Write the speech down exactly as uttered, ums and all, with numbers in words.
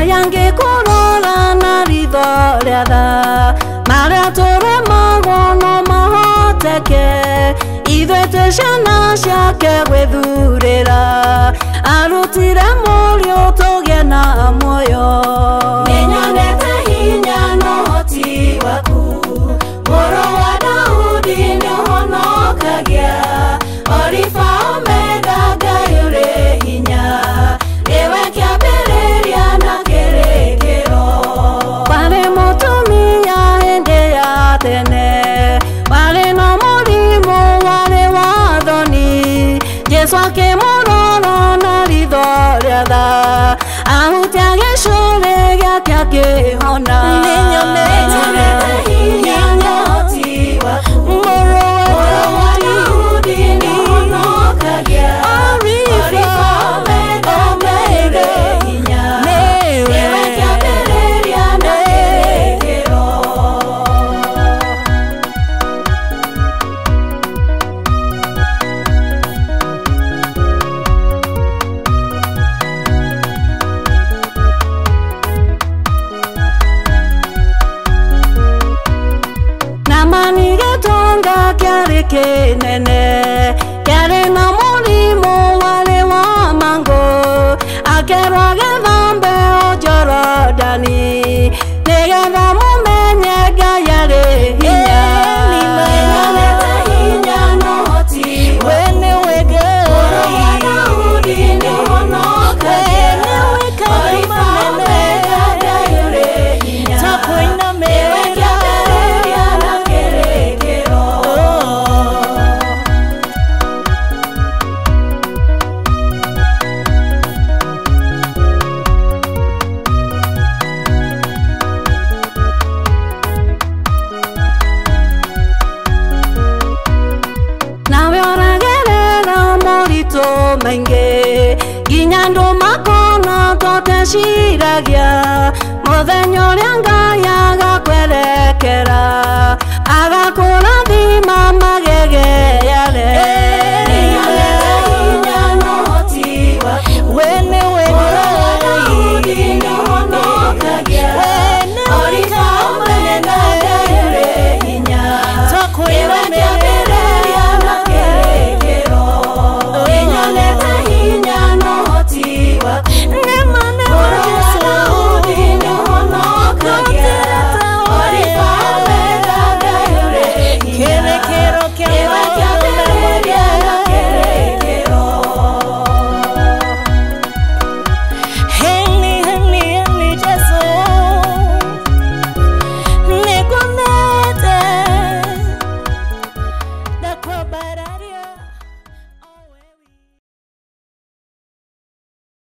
yange kurora na ritho ria tha maria turemagwo no mahoteke ithuĩ twĩ ciana ciake gwĩthurĩra arutire mũriũ tũgĩe na muoyo nĩnyonete hinya na ũhoti waku mũrũ wa Daudi nĩũhonokagia Orifa Omega Ngai ũrĩ hinya nĩwe kĩambĩrĩria na kĩrĩkĩro warĩ mũtumia hĩndĩ ya tene warĩ na mũrimũ warĩ wa thoni Jesũ akĩmũrora na ritho rĩa tha ahutia gĩcũrĩ gĩake akĩhona nĩnyonete hinya na ũhoti waku mũrũ wa Daudi nĩũhonokagia Orifa Omega Ngai ũrĩ hinya nĩwe kĩambĩrĩria na kĩrĩkĩro namani gĩtonga kĩarĩ kĩnene kĩarĩ na mũrimũ warĩ wa mangũ akerwo agĩthambe o Jorodani nĩgetha mũmenye Ngai arĩ hinya nĩnyonete hinya na ũhoti we nĩwe Ngai mũrũ wa Daudi nĩũhonokagia Orifa Omega Ngai ũrĩ hinya nĩwe kĩambĩrĩria na kĩrĩkĩro nawe ũragerera moritũ maingĩ nginya andũ makona toteciragia mũthenya ũrĩa